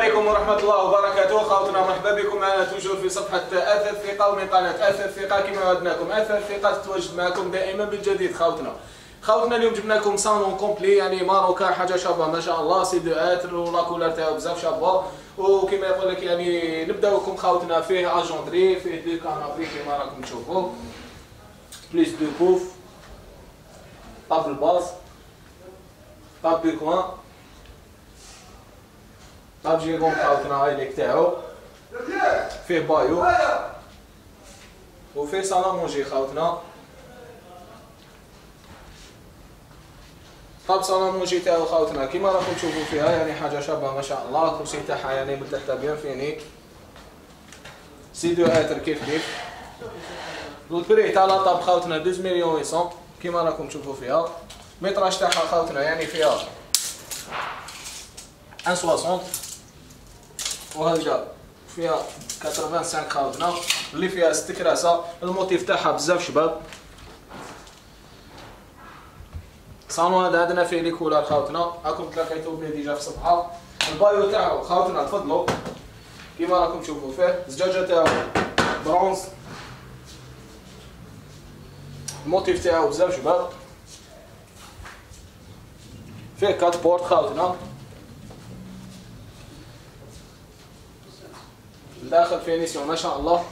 عليكم ورحمة الله وبركاته. خوتنا مرحبا بكم معنا توجور في صفحة أثر الثقة ومن قناة أثر الثقة. كما وعدناكم أثر الثقة تتواجد معكم دائما بالجديد. خوتنا اليوم جبنا لكم صالون كومبلي، يعني ماروكان، حاجة شابة ما شاء الله، سي دو اتر ولا كولار تاعو بزاف شابة. وكما يقول لك يعني نبداو لكم خوتنا فيه اجوندري، فيه دو كانابري كما راكم تشوفوا، بليس دو بوف، طابل باز، طاب دو كوان، طاب جيغون خوتنا هاي ليك تاعو، فيه بايو وفيه صالون مونجي خوتنا. طاب صالون مونجي تاعو خوتنا كيما راكم تشوفوا فيها، يعني حاجه شابه ما شاء الله. الكرسي تاعها يعني من تحت بيان فيني، سي دو اتر كيف كيف. البري تاع لا طاب خوتنا 12 مليون 800 كيما راكم تشوفوا فيها. الميتراج تاعها خوتنا يعني فيها 1.60 وهكذا فيها 85 خوتنا، اللي فيها 6 كراسه. الموتيف تاعها بزاف شباب. صالون هذا عندنا فيه لي كولار خوتنا، راكم تلاقيتو به ديجا في الصفحه. البايو تاعو خوتنا تفضلوا كيما راكم تشوفوا فيه. الزجاجه تاعو برونز، الموتيف تاعو بزاف شباب. فيه كات بورت خوتنا، الداخل فينيسيون ما شاء الله.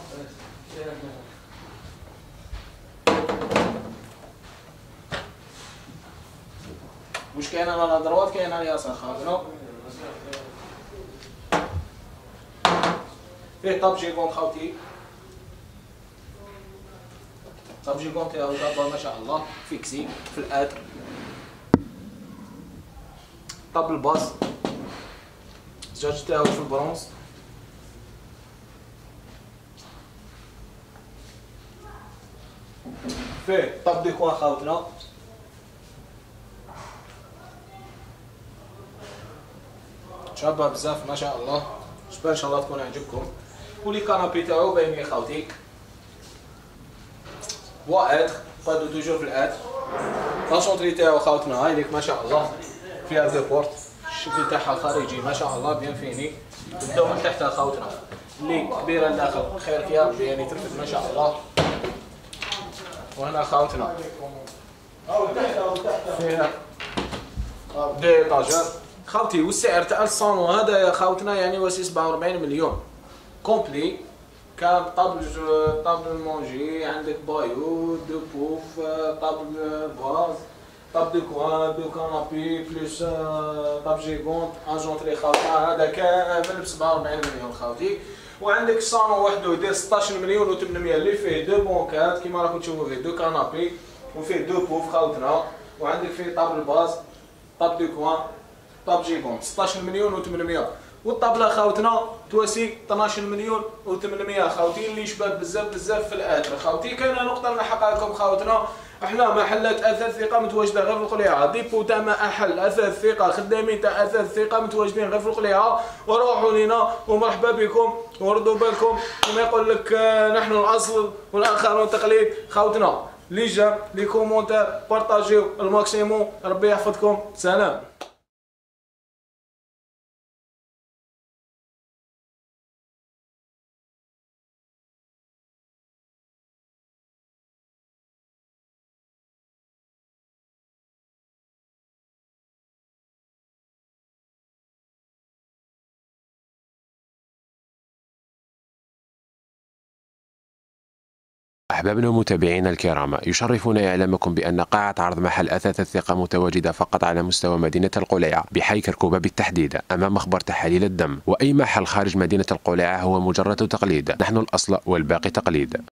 واش كاين على دروات كاين على اليسار خوتنا. فيه طاب جيغون خوتي، طاب جيغون تاعو شابه ما شاء الله، فيكسي في الاتر. طاب الباص، الزجاج تاعو في البرونز. فيه طاب دي كوان خوتنا، شابه بزاف ما شاء الله. جبال ان شاء الله تكون عجبكم. ولي كانابي تاعو باين لي خوتي بوا اتر قادو توجور في الاتر. لاشونطري تاعو خوتنا هاي ليك ما شاء الله، فيها دو بورت، الشكل تاعها خارجي ما شاء الله بيان فيني. نبداو من تحتها خوتنا، اللي كبيره لداخل خير فيها يعني ترفد ما شاء الله. وهنا خوتنا فيها دو ايطاجور خوتي. والسعر تاع الصالون هذا يا خوتنا يعني هو 47 مليون كومبلي. كان طابل مونجي، عندك بايو، دو بوف، طابل باز، طاب دو كوان، دو كانابي، بليس طاب جيغونت، اجونتري خوتنا. هذا كامل ب 47 مليون خوتي. وعندك الصالون وحده يدير 16 مليون و800 اللي فيه دو بونكات كيما راكم تشوفوا، فيه دو كانابي وفيه دو بوف خوتنا. وعندك فيه طابل باز، طاب دو كوان، طاب جيغون 16 مليون و800. والطابله خوتنا تواسي 12 مليون و800 خوتي، اللي شباب بزاف في الاتر خوتي. كاينه نقطه نحقها لكم خوتنا، احنا محلات اثاث ثقه متواجده غير في القليعه، ديبو تاع محل اثاث ثقه، خدامين تاع اثاث ثقه متواجدين غير في القليعه. وروحوا لينا ومرحبا بكم وردوا بالكم. كما يقول لك نحن الاصل والاخرون تقليد خوتنا. لي جام لي كومونتير بارطاجيو الماكسيموم. ربي يحفظكم. سلام. أحبابنا ومتابعينا الكرام، يشرفنا إعلامكم بأن قاعة عرض محل أثاث الثقة متواجدة فقط على مستوى مدينة القليعة بحي كركوبة بالتحديد، أمام مخبر تحاليل الدم. وأي محل خارج مدينة القليعة هو مجرد تقليد، نحن الأصل والباقي تقليد.